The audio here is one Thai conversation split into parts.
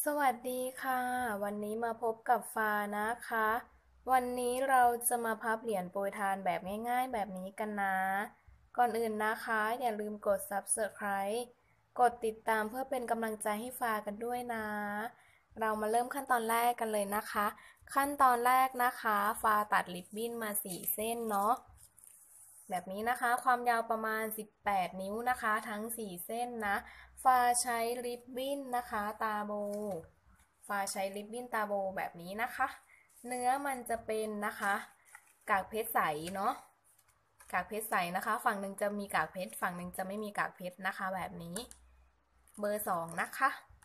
สวัสดีค่ะวันนี้มาพบกับฟ้านะคะวันนี้เราจะมาพับเหรียญโปรยทานแบบง่ายๆแบบนี้กันนะก่อนอื่นนะคะอย่าลืมกด Subscribe กดติดตามเพื่อเป็นกำลังใจให้ฟ้ากันด้วยนะเรามาเริ่มขั้นตอนแรกกันเลยนะคะขั้นตอนแรกนะคะฟ้าตัดริบบิ้นมา4เส้นเนาะแบบนี้นะคะความยาวประมาณ18นิ้วนะคะทั้ง4เส้นนะฟ้าใช้ริบบิ้นนะคะตาโบฟ้าใช้ริบบิ้นตาโบแบบนี้นะคะเนื้อมันจะเป็นนะคะกากเพชรใสเนาะกากเพชรใสนะคะฝั่งหนึ่งจะมีกากเพชรฝั่งหนึ่งจะไม่มีกากเพชรนะคะแบบนี้เบอร์2นะคะ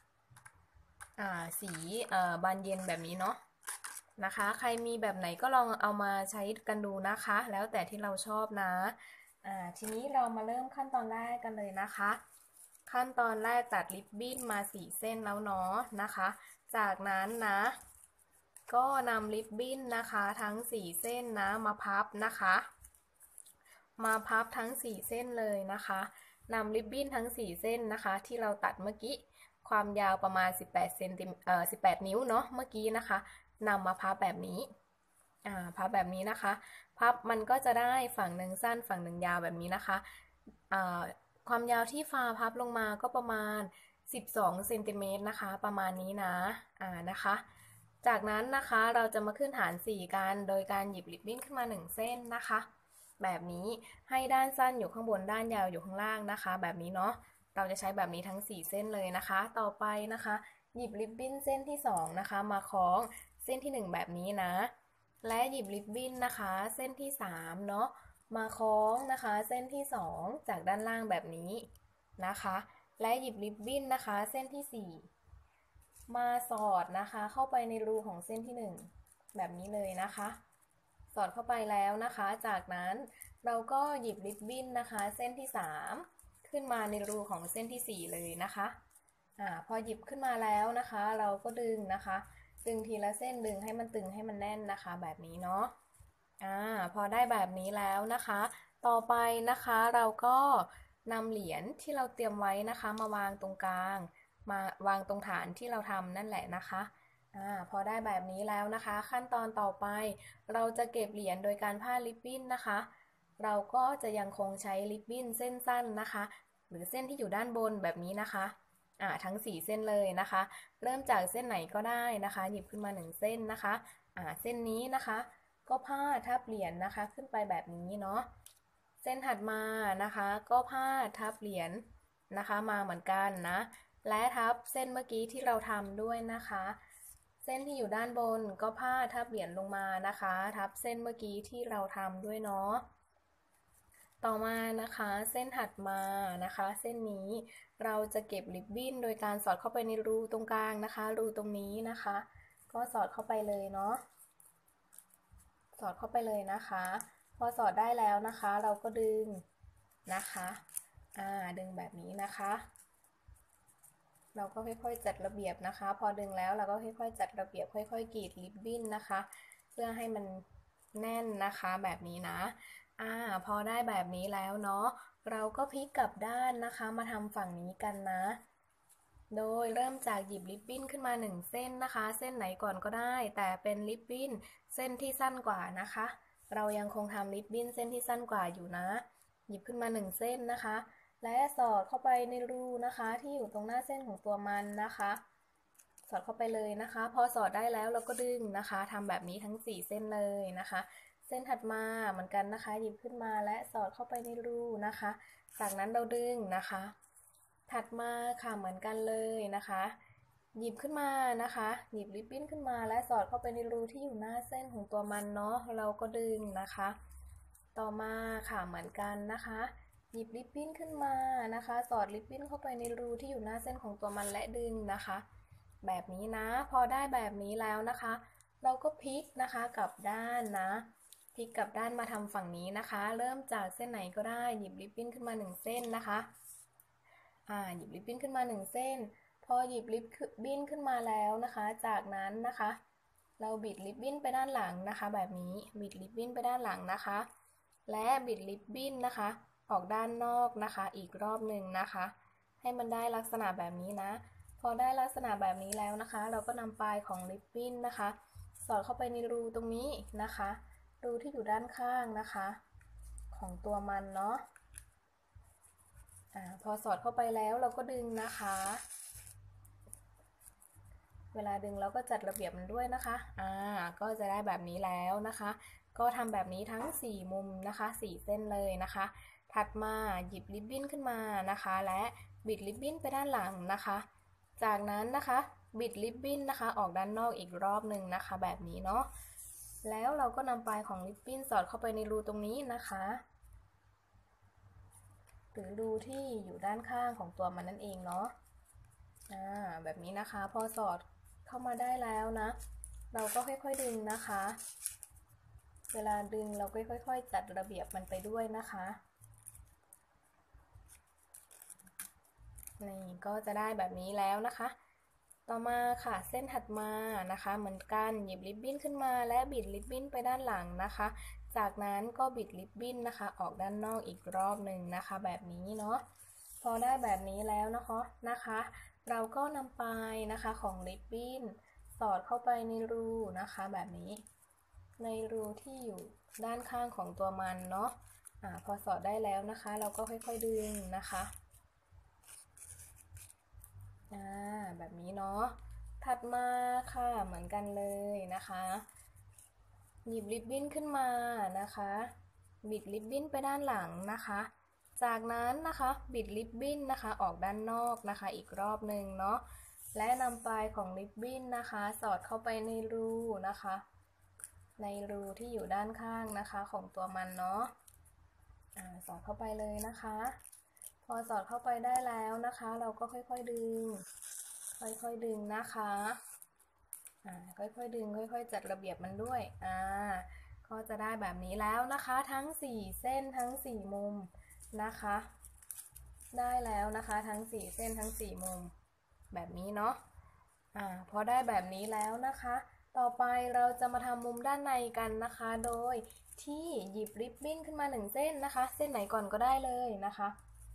สีบานเย็นแบบนี้เนาะนะคะใครมีแบบไหนก็ลองเอามาใช้กันดูนะคะแล้วแต่ที่เราชอบนะทีนี้เรามาเริ่มขั้นตอนแรกกันเลยนะคะขั้นตอนแรกตัดริบบิ้นมา4เส้นแล้วเนาะนะคะจากนั้นนะก็นำริบบิ้นนะคะทั้ง4เส้นนะมาพับนะคะมาพับทั้ง4เส้นเลยนะคะนำริบบิ้นทั้ง4เส้นนะคะที่เราตัดเมื่อกี้ความยาวประมาณ18เซนติ18นิ้วเนาะเมื่อกี้นะคะนำมาพับแบบนี้พับแบบนี้นะคะพับมันก็จะได้ฝั่งหนึ่งสั้นฝั่งหนึ่งยาวแบบนี้นะคะความยาวที่ฟ้าพับลงมาก็ประมาณ12เซนติเมตรนะคะประมาณนี้นะนะคะจากนั้นนะคะเราจะมาขึ้นฐาน4กันโดยการหยิบริบบิ้นขึ้นมา1เส้นนะคะแบบนี้ให้ด้านสั้นอยู่ข้างบนด้านยาวอยู่ข้างล่างนะคะแบบนี้เนาะเราจะใช้แบบนี้ทั้ง4เส้นเลยนะคะต่อไปนะคะหยิบริบบิ้นเส้นที่2นะคะมาคล้องเส้นที่1แบบนี้นะและหยิบริบบิ้นนะคะเส้นที่3เนาะมาคล้องนะคะเส้นที่2จากด้านล่างแบบนี้นะคะและหยิบริบบิ้นนะคะเส้นที่4มาสอดนะคะเข้าไปในรูของเส้นที่1แบบนี้เลยนะคะสอดเข้าไปแล้วนะคะจากนั้นเราก็หยิบริบบิ้นนะคะเส้นที่3ขึ้นมาในรูของเส้นที่4เลยนะคะพอหยิบขึ้นมาแล้วนะคะเราก็ดึงนะคะดึงทีละเส้นดึงให้มันตึงให้มันแน่นนะคะแบบนี้เนาะพอได้แบบนี้แล้วนะคะต่อไปนะคะเราก็นำเหรียญที่เราเตรียมไว้นะคะมาวางตรงกลางมาวางตรงฐานที่เราทำนั่นแหละนะคะพอได้แบบนี้แล้วนะคะขั้นตอนต่อไปเราจะเก็บเหรียญโดยการผ้าริบบิ้นนะคะเราก็จะยังคงใช้ริบบิ้นเส้นสั้นนะคะหรือเส้นที่อยู่ด้านบนแบบนี้นะคะทั้ง4เส้นเลยนะคะเริ่มจากเส้นไหนก็ได้นะคะหยิบขึ้นมา1เส้นนะคะเส้นนี้นะคะก็พาดทับเหรียญนะคะขึ้นไปแบบนี้เนาะเส้นถัดมานะคะก็พาดทับเหรียญนะคะมาเหมือนกันนะและทับเส้นเมื่อกี้ที่เราทำด้วยนะคะเส้นที่อยู่ด้านบนก็พาดทับเหรียญลงมานะคะทับเส้นเมื่อกี้ที่เราทำด้วยเนาะต่อมานะคะเส้นถัดมานะคะเส้นนี้เราจะเก็บริบบิ้นโดยการสอดเข้าไปในรูตรงกลางนะคะรูตรงนี้นะคะก็สอดเข้าไปเลยเนาะสอดเข้าไปเลยนะคะพอสอดได้แล้วนะคะเราก็ดึงนะคะดึงแบบนี้นะคะเราก็ค่อยๆจัดระเบียบนะคะพอดึงแล้วเราก็ค่อยๆจัดระเบียบค่อยๆกรีดริบบิ้นนะคะเพื่อให้มันแน่นนะคะแบบนี้นะพอได้แบบนี้แล้วเนาะเราก็พลิกกลับด้านนะคะมาทำฝั่งนี้กันนะโดยเริ่มจากหยิบริบบิ้นขึ้นมา1เส้นนะคะเส้นไหนก่อนก็ได้แต่เป็นริบบิ้นเส้นที่สั้นกว่านะคะเรายังคงทำริบบิ้นเส้นที่สั้นกว่าอยู่นะหยิบขึ้นมา1เส้นนะคะและสอดเข้าไปในรูนะคะที่อยู่ตรงหน้าเส้นของตัวมันนะคะสอดเข้าไปเลยนะคะพอสอดได้แล้วเราก็ดึงนะคะทำแบบนี้ทั้ง4เส้นเลยนะคะเส้นถัดมาเหมือนกันนะคะหยิบขึ้นมาและสอดเข้าไปในรูนะคะจากนั้นเราดึงนะคะถัดมาค่ะเหมือนกันเลยนะคะหยิบขึ้นมานะคะหยิบริบบิ้นขึ้นมาและสอดเข้าไปในรูที่อยู่หน้าเส้นของตัวมันเนาะเราก็ดึงนะคะต่อมาค่ะเหมือนกันนะคะหยิบริบบิ้นขึ้นมานะคะสอดริบบิ้นเข้าไปในรูที่อยู่หน้าเส้นของตัวมันและดึงนะคะแบบนี้นะพอได้แบบนี้แล้วนะคะเราก็พลิกนะคะกลับด้านนะพลิกกลับด้านมาทำฝั่งนี้นะคะเริ่มจากเส้นไหนก็ได้หยิบริบบิ้นขึ้นมา1เส้นนะคะหยิบริบบิ้นขึ้นมา1เส้นพอหยิบริบบิ้นขึ้นมาแล้วนะคะจากนั้นนะคะเราบิดริบบิ้นไปด้านหลังนะคะแบบนี้บิดริบบิ้นไปด้านหลังนะคะและบิดริบบิ้นนะคะออกด้านนอกนะคะอีกรอบหนึ่งนะคะให้มันได้ลักษณะแบบนี้นะพอได้ลักษณะแบบนี้แล้วนะคะเราก็นำปลายของริบบิ้นนะคะสอดเข้าไปในรูตรงนี้นะคะรูที่อยู่ด้านข้างนะคะของตัวมันเนาะพอสอดเข้าไปแล้วเราก็ดึงนะคะเวลาดึงเราก็จัดระเบียบมันด้วยนะคะก็จะได้แบบนี้แล้วนะคะก็ทำแบบนี้ทั้ง4มุมนะคะ4เส้นเลยนะคะถัดมาหยิบริบบิ้นขึ้นมานะคะและบิดริบบิ้นไปด้านหลังนะคะจากนั้นนะคะบิดริบบิ้นนะคะออกด้านนอกอีกรอบหนึ่งนะคะแบบนี้เนาะแล้วเราก็นำปลายของริบบิ้นสอดเข้าไปในรูตรงนี้นะคะหรือรูที่อยู่ด้านข้างของตัวมันนั่นเองเนาะแบบนี้นะคะพอสอดเข้ามาได้แล้วนะเราก็ค่อยๆดึงนะคะเวลาดึงเราก็ค่อยๆจัดระเบียบมันไปด้วยนะคะนี่ก็จะได้แบบนี้แล้วนะคะต่อมาค่ะเส้นถัดมานะคะเหมือนกันหยิบริบบิ้นขึ้นมาและบิดริบบิ้นไปด้านหลังนะคะจากนั้นก็บิดริบบิ้นนะคะออกด้านนอกอีกรอบหนึ่งนะคะแบบนี้เนาะพอได้แบบนี้แล้วนะคะเราก็นำปลายนะคะของริบบิ้นสอดเข้าไปในรูนะคะแบบนี้ในรูที่อยู่ด้านข้างของตัวมันเนาะพอสอดได้แล้วนะคะเราก็ค่อยๆดึงนะคะแบบนี้เนาะถัดมาค่ะเหมือนกันเลยนะคะหยิบริบบิ้นขึ้นมานะคะบิดริบบิ้นไปด้านหลังนะคะจากนั้นนะคะบิดริบบิ้นนะคะออกด้านนอกนะคะอีกรอบหนึ่งเนาะและนำปลายของริบบิ้นนะคะสอดเข้าไปในรูนะคะในรูที่อยู่ด้านข้างนะคะของตัวมันเนาะสอดเข้าไปเลยนะคะพอสอดเข้าไปได้แล้วนะคะเราก็ค่อยๆดึงนะคะค่อยๆดึงค่อยๆจัดระเบียบมันด้วยก็จะได้แบบนี้แล้วนะคะทั้ง4เส้นทั้ง4มุมนะคะได้แล้วนะคะทั้ง4เส้นทั้ง4มุมแบบนี้เนาะพอได้แบบนี้แล้วนะคะต่อไปเราจะมาทำมุมด้านในกันนะคะโดยที่หยิบริบบิ้นขึ้นมา1เส้นนะคะเส้นไหนก่อนก็ได้เลยนะคะ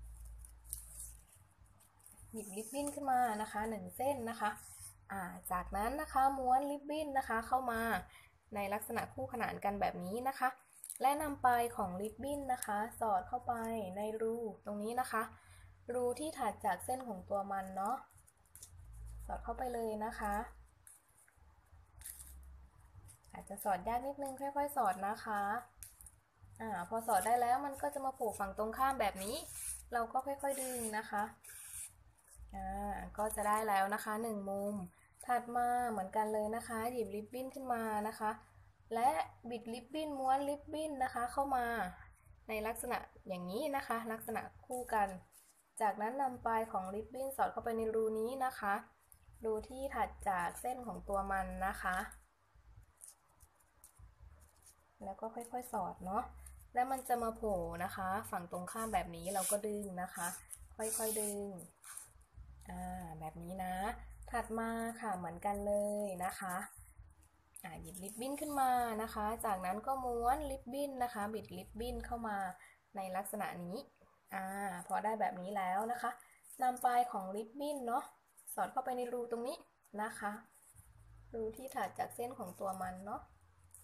หยิบริบบิ้นขึ้นมานะคะ1เส้นนะคะจากนั้นนะคะม้วนริบบิ้นนะคะเข้ามาในลักษณะคู่ขนานกันแบบนี้นะคะและนำปลายของริบบิ้นนะคะสอดเข้าไปในรูตรงนี้นะคะรูที่ถัดจากเส้นของตัวมันเนาะสอดเข้าไปเลยนะคะอาจจะสอดยากนิดนึงค่อยๆสอดนะคะพอสอดได้แล้วมันก็จะมาโผล่ฝั่งตรงข้ามแบบนี้เราก็ค่อยๆดึงนะคะก็จะได้แล้วนะคะ1มุมถัดมาเหมือนกันเลยนะคะหยิบริบบิ้นขึ้นมานะคะและบิดริบบิ้นม้วนริบบิ้นนะคะเข้ามาในลักษณะอย่างนี้นะคะลักษณะคู่กันจากนั้นนำปลายของริบบิ้นสอดเข้าไปในรูนี้นะคะรูที่ถัดจากเส้นของตัวมันนะคะแล้วก็ค่อยๆสอดเนาะแล้วมันจะมาโผล่นะคะฝั่งตรงข้ามแบบนี้เราก็ดึงนะคะค่อยๆดึงแบบนี้นะถัดมาค่ะเหมือนกันเลยนะคะหยิบริบบิ้นขึ้นมานะคะจากนั้นก็ม้วนริบบิ้นนะคะบิดริบบิ้นเข้ามาในลักษณะนี้พอได้แบบนี้แล้วนะคะนำปลายของริบบิ้นเนาะสอดเข้าไปในรูตรงนี้นะคะรูที่ถัดจากเส้นของตัวมันเนาะ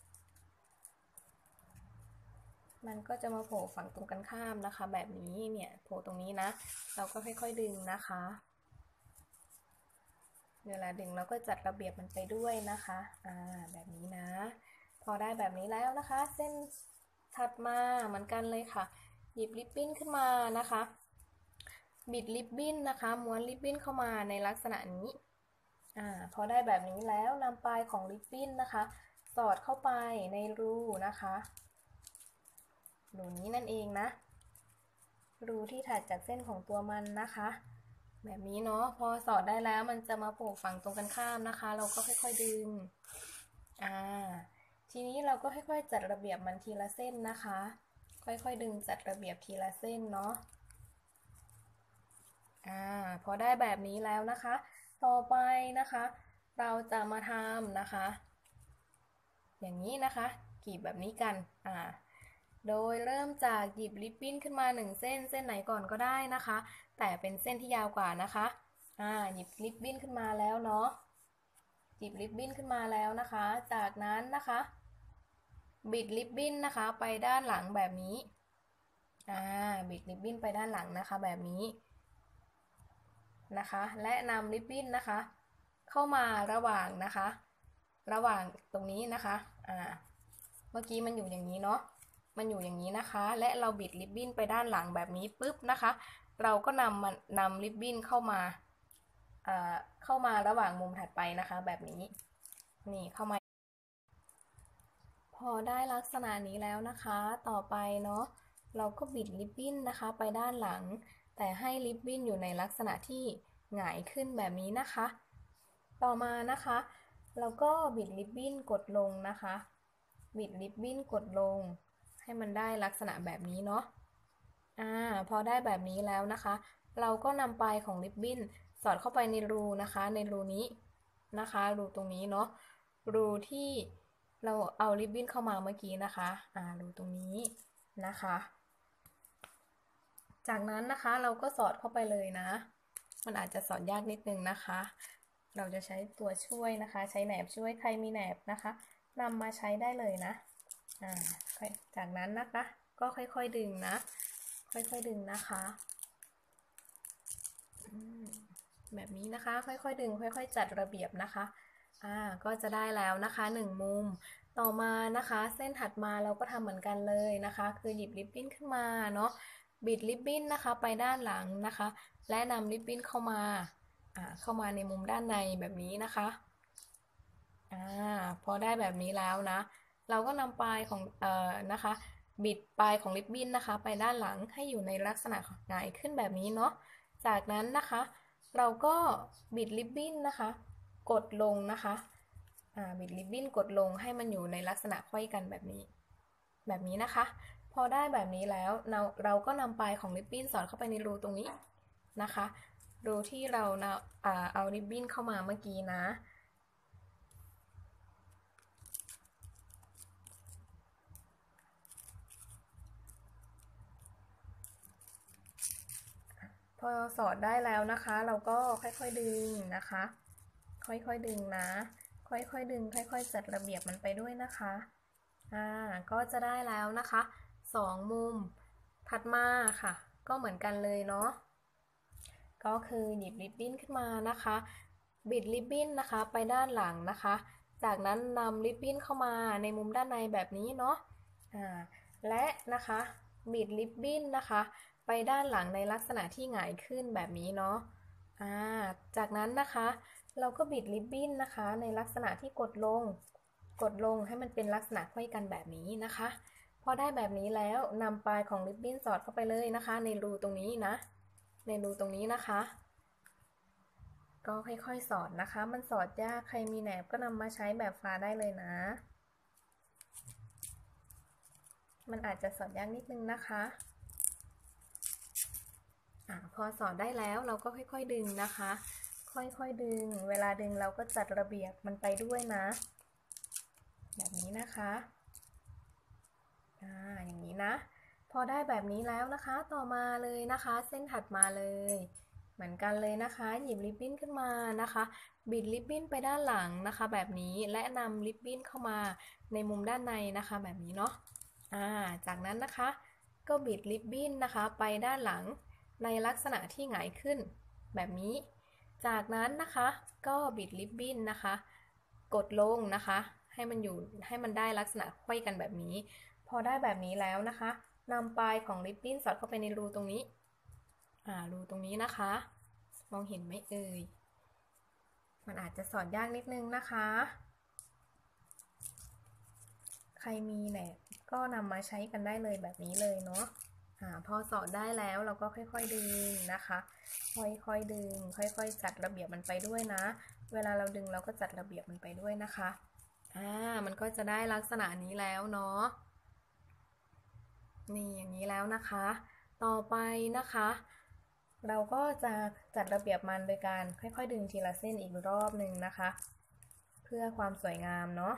มันก็จะมาโผล่ฝั่งตรงกันข้ามนะคะแบบนี้เนี่ยโผล่ตรงนี้นะเราก็ค่อยๆดึงนะคะเวลาดึงเราก็จัดระเบียบมันไปด้วยนะคะแบบนี้นะพอได้แบบนี้แล้วนะคะเส้นถัดมาเหมือนกันเลยค่ะหยิบริบบิ้นขึ้นมานะคะบิดริบบิ้นนะคะม้วนริบบิ้นเข้ามาในลักษณะนี้พอได้แบบนี้แล้วนำปลายของริบบิ้นนะคะสอดเข้าไปในรูนะคะรูนี้นั่นเองนะรูที่ถัดจากเส้นของตัวมันนะคะแบบนี้เนาะพอสอดได้แล้วมันจะมาโผล่ฝั่งตรงกันข้ามนะคะเราก็ค่อยๆดึงทีนี้เราก็ค่อยๆจัดระเบียบมันทีละเส้นนะคะค่อยๆดึงจัดระเบียบทีละเส้นเนาะพอได้แบบนี้แล้วนะคะต่อไปนะคะเราจะมาทำนะคะอย่างนี้นะคะกรีบแบบนี้กันโดยเริ่มจากหยิบริบบิ้นขึ้นมา1เส้นไหนก่อนก็ได้นะคะแต่เป็นเส้นที่ยาวกว่านะคะหยิบริบบิ้นขึ้นมาแล้วเนาะหยิบริบบิ้นขึ้นมาแล้วนะคะจากนั้นนะคะบิดริบบิ้นนะคะไปด้านหลังแบบนี้บิดริบบิ้นไปด้านหลังนะคะแบบนี้นะคะและนำริบบิ้นนะคะเข้ามาระหว่างนะคะระหว่างตรงนี้นะคะเมื่อกี้มันอยู่อย่างนี้เนาะมันอยู่อย่างนี้นะคะและเราบิดริบบิ้นไปด้านหลังแบบนี้ปุ๊บนะคะเราก็นำริบบิ้นเข้ามาระหว่างมุมถัดไปนะคะแบบนี้นี่เข้ามาพอได้ลักษณะนี้แล้วนะคะต่อไปเนาะเราก็บิดริบบิ้นนะคะไปด้านหลังแต่ให้ริบบิ้นอยู่ในลักษณะที่หงายขึ้นแบบนี้นะคะต่อมานะคะเราก็บิดริบบิ้นกดลงนะคะบิดริบบิ้นกดลงให้มันได้ลักษณะแบบนี้เนาะพอได้แบบนี้แล้วนะคะเราก็นำปลายของริบบิ้นสอดเข้าไปในรูนะคะในรูนี้นะคะรูตรงนี้เนาะรูที่เราเอาริบบิ้นเข้ามาเมื่อกี้นะคะรูตรงนี้นะคะจากนั้นนะคะเราก็สอดเข้าไปเลยนะมันอาจจะสอดยากนิดนึงนะคะเราจะใช้ตัวช่วยนะคะใช้แหนบช่วยใครมีแหนบนะคะนำมาใช้ได้เลยนะจากนั้นนะคะก็ค่อยๆดึงนะค่อยๆดึงนะคะแบบนี้นะคะค่อยๆดึงค่อยๆจัดระเบียบนะคะก็จะได้แล้วนะคะ1มุมต่อมานะคะเส้นถัดมาเราก็ทำเหมือนกันเลยนะคะคือหยิบริบบิ้นขึ้นมาเนาะบิดริบบิ้นนะคะไปด้านหลังนะคะและนำริบบิ้นเข้ามาในมุมด้านในแบบนี้นะคะพอได้แบบนี้แล้วนะเราก็นำปลายของนะคะบิดปลายของริบบิ้นนะคะไปด้านหลังให้อยู่ในลักษณะหงายขึ้นแบบนี้เนาะจากนั้นนะคะเราก็บิดริบบิ้นนะคะกดลงนะคะบิดริบบิ้นกดลงให้มันอยู่ในลักษณะไขว้กันแบบนี้นะคะพอได้แบบนี้แล้วเราก็นำปลายของริบบิ้นสอดเข้าไปในรูตรงนี้นะคะรูที่เราเอาริบบิ้นเข้ามาเมื่อกี้นะพอสอดได้แล้วนะคะเราก็ค่อยๆดึงนะคะค่อยๆดึงนะค่อยๆดึงค่อยๆจัดระเบียบมันไปด้วยนะคะก็จะได้แล้วนะคะ2มุมถัดมาค่ะก็เหมือนกันเลยเนาะก็คือหยิบริบบิ้นขึ้นมานะคะบิดริบบิ้นนะคะไปด้านหลังนะคะจากนั้นนำริบบิ้นเข้ามาในมุมด้านในแบบนี้เนาะและนะคะบิดริบบิ้นนะคะไปด้านหลังในลักษณะที่หงายขึ้นแบบนี้เนาะจากนั้นนะคะเราก็บิดริบบิ้นนะคะในลักษณะที่กดลงให้มันเป็นลักษณะไขว้กันแบบนี้นะคะพอได้แบบนี้แล้วนำปลายของริบบิ้นสอดเข้าไปเลยนะคะในรูตรงนี้นะในรูตรงนี้นะคะก็ค่อยๆสอดนะคะมันสอดยากใครมีแหนบก็นำมาใช้แบบฟ้าได้เลยนะมันอาจจะสอดยากนิดนึงนะคะพอสอดได้แล้วเราก็ค่อยๆดึงนะคะค่อยๆดึงเวลาดึงเราก็จัดระเบียบมันไปด้วยนะแบบนี้นะคะอย่างนี้นะพอได้แบบนี้แล้วนะคะต่อมาเลยนะคะเส้นถัดมาเลยเหมือนกันเลยนะคะหยิบริบบิ้นขึ้นมานะคะบิดริบบิ้นไปด้านหลังนะคะแบบนี้และนำริบบิ้นเข้ามาในมุมด้านในนะคะแบบนี้เนาะจากนั้นนะคะก็บิดริบบิ้นนะคะไปด้านหลังในลักษณะที่หงายขึ้นแบบนี้จากนั้นนะคะก็บิดริบบิ้นนะคะกดลงนะคะให้มันได้ลักษณะไขว้กันแบบนี้พอได้แบบนี้แล้วนะคะนำปลายของริบบิ้นสอดเข้าไปในรูตรงนี้รูตรงนี้นะคะมองเห็นไหมเอ่ยมันอาจจะสอดยากนิดนึงนะคะใครมีแหนบก็นำมาใช้กันได้เลยแบบนี้เลยเนาะพอสอดได้แล้วเราก็ค่อยๆดึงนะคะค่อยๆดึงค่อยๆจัดระเบียบมันไปด้วยนะเวลาเราดึงเราก็จัดระเบียบมันไปด้วยนะคะมันก็จะได้ลักษณะนี้แล้วเนาะนี่อย่างนี้แล้วนะคะต่อไปนะคะเราก็จะจัดระเบียบมันโดยการค่อยๆดึงทีละเส้นอีกรอบหนึ่งนะคะเพื่อความสวยงามเนาะ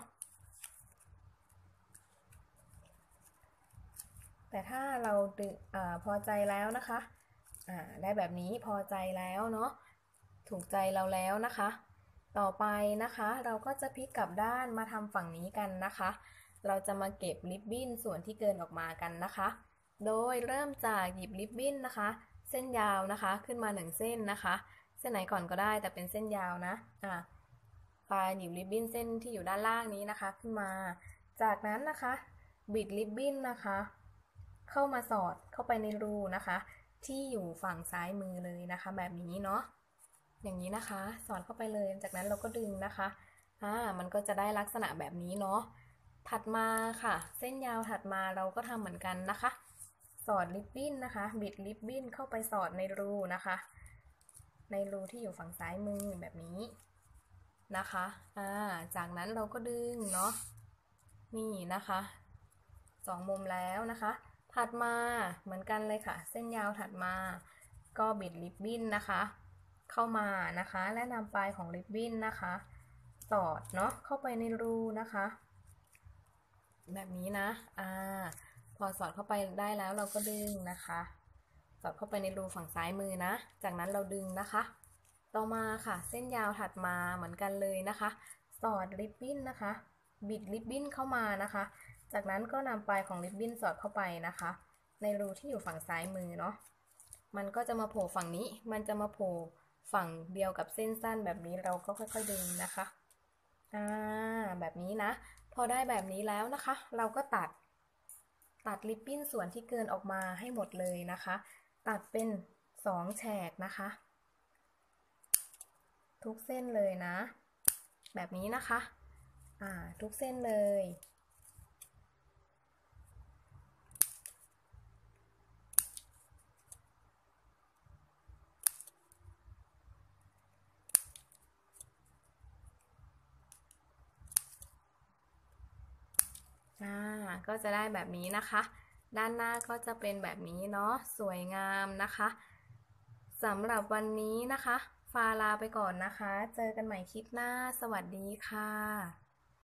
แต่ถ้าเราดึงพอใจแล้วนะคะได้แบบนี้พอใจแล้วเนาะถูกใจเราแล้วนะคะ ต่อไปนะคะเราก็จะพลิกกลับด้านมาทำฝั่งนี้กันนะคะ เราจะมาเก็บริบบิ้นส่วนที่เกินออกมากันนะคะ โดยเริ่มจากหยิบริบบิ้นนะคะ เส้นยาวนะคะขึ้นมา1เส้นนะคะ เส้นไหนก่อนก็ได้แต่เป็นเส้นยาวนะปลายหยิบริบบิ้นเส้นที่อยู่ด้านล่างนี้นะคะขึ้นมา จากนั้นนะคะบิดริบบิ้นนะคะเข้ามาสอดเข้าไปในรูนะคะที่อยู่ฝั่งซ้ายมือเลยนะคะแบบนี้เนาะอย่างนี้นะคะสอดเข้าไปเลยจากนั้นเราก็ดึงนะคะมันก็จะได้ลักษณะแบบนี้เนาะถัดมาค่ะเส้นยาวถัดมาเราก็ทำเหมือนกันนะคะสอดริบบิ้นนะคะบิดริบบิ้นเข้าไปสอดในรูนะคะในรูที่อยู่ฝั่งซ้ายมือแบบนี้นะคะจากนั้นเราก็ดึงเนาะนี่นะคะ2 มุมแล้วนะคะถัดมาเหมือนกันเลยค่ะเส้นยาวถัดมาก็บิดริบบิ้นนะคะเข้ามานะคะและนำปลายของริบบิ้นนะคะสอดเนาะเข้าไปในรูนะคะแบบนี้นะพอสอดเข้าไปได้แล้วเราก็ดึงนะคะสอดเข้าไปในรูฝั่งซ้ายมือนะจากนั้นเราดึงนะคะต่อมาค่ะเส้นยาวถัดมาเหมือนกันเลยนะคะสอดริบบิ้นนะคะบิดริบบิ้นเข้ามานะคะจากนั้นก็นำปลายของริบบิ้นสอดเข้าไปนะคะในรูที่อยู่ฝั่งซ้ายมือเนาะมันก็จะมาโผล่ฝั่งนี้มันจะมาโผล่ฝั่งเดียวกับเส้นสั้นแบบนี้เราก็ค่อยๆดึงนะคะแบบนี้นะพอได้แบบนี้แล้วนะคะเราก็ตัดริบบิ้นส่วนที่เกินออกมาให้หมดเลยนะคะตัดเป็น2แฉกนะคะทุกเส้นเลยนะแบบนี้นะคะทุกเส้นเลยก็จะได้แบบนี้นะคะด้านหน้าก็จะเป็นแบบนี้เนาะสวยงามนะคะสำหรับวันนี้นะคะฟาลาไปก่อนนะคะเจอกันใหม่คลิปหน้าสวัสดีค่ะ